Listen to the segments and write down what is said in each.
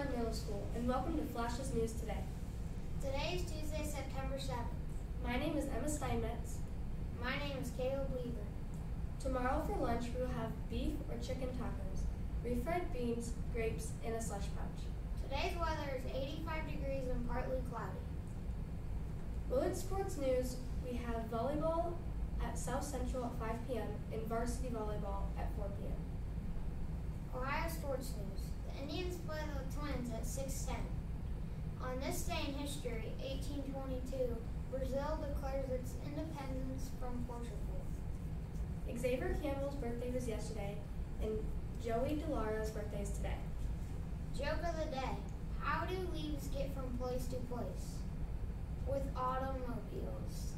Willard Middle School, and welcome to Flash's News Today. Today is Tuesday, September 7th. My name is Emma Steinmetz. My name is Caleb Weaver. Tomorrow for lunch we will have beef or chicken tacos, refried beans, grapes, and a slush pouch. Today's weather is 85 degrees and partly cloudy. Willard Sports News, we have volleyball at South Central at 5 p.m. and varsity volleyball at 4 p.m. Ohio Sports News. The Indians play the Twins at 6:10. On this day in history, 1822, Brazil declares its independence from Portugal. Xavier Campbell's birthday was yesterday, and Joey DeLara's birthday is today. Joke of the day. How do leaves get from place to place? With automobiles.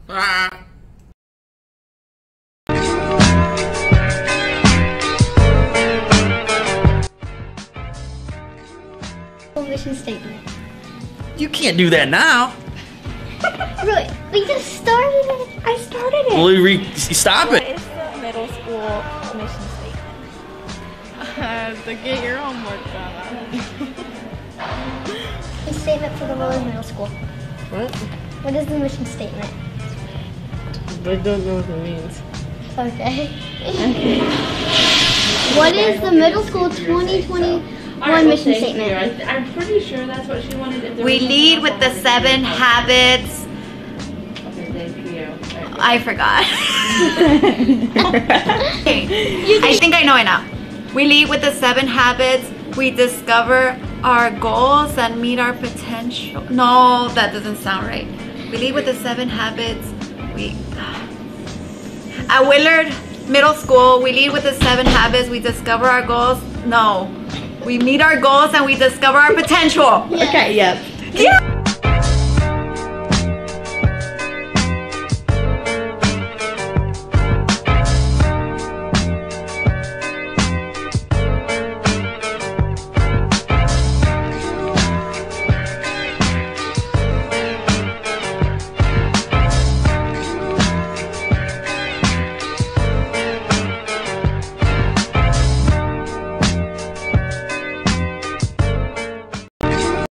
Mission statement. You can't do that now. Really? We just started it. I started it. Well, stop What it. is the middle school mission statement? To get your homework done. The statement for the Willard Middle School. What? What is the mission statement? I don't know what it means. Okay. What is the middle school 2021 mission statement? I'm pretty sure that's what she wanted. We lead with the 7 habits. Okay, thank you. I forgot. Okay. I think I know it now. We lead with the 7 habits. We discover our goals and meet our potential. No, that doesn't sound right. We lead with the 7 habits. At Willard Middle School, we lead with the 7 habits. We discover our goals. No. We meet our goals and we discover our potential. Yeah. Okay, yep. Yeah.